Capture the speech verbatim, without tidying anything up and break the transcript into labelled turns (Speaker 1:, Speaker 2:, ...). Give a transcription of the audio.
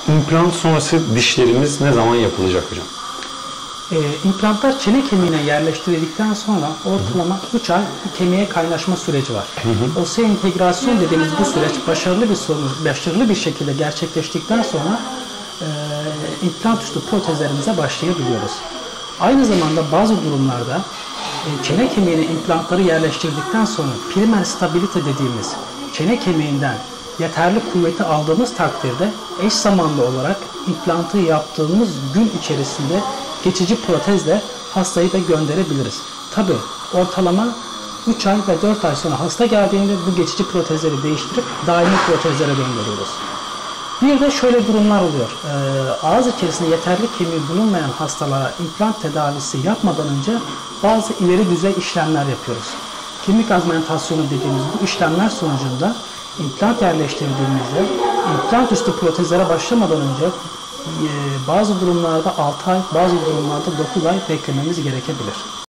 Speaker 1: İmplant sonrası dişlerimiz ne zaman yapılacak hocam?
Speaker 2: E, implantlar çene kemiğine yerleştirildikten sonra ortalama üç ay kemiğe kaynaşma süreci var. Hı hı. Osseoentegrasyon dediğimiz bu süreç başarılı bir sonuç, başarılı bir şekilde gerçekleştikten sonra e, implant üstü protezlerimize başlayabiliyoruz. Aynı zamanda bazı durumlarda e, çene kemiğine implantları yerleştirdikten sonra primer stabilite dediğimiz çene kemiğinden yeterli kuvveti aldığımız takdirde eş zamanlı olarak implantı yaptığımız gün içerisinde geçici protezle hastayı da gönderebiliriz. Tabi ortalama üç ay ve dört ay sonra hasta geldiğinde bu geçici protezleri değiştirip daimi protezlere döndürüyoruz. Bir de şöyle durumlar oluyor. Ee, ağız içerisinde yeterli kemiği bulunmayan hastalara implant tedavisi yapmadan önce bazı ileri düzey işlemler yapıyoruz. Kemik azmentasyonu dediğimiz bu işlemler sonucunda implant yerleştirdiğimizde implant üstü protezlere başlamadan önce e, bazı durumlarda altı ay, bazı durumlarda dokuz ay beklememiz gerekebilir.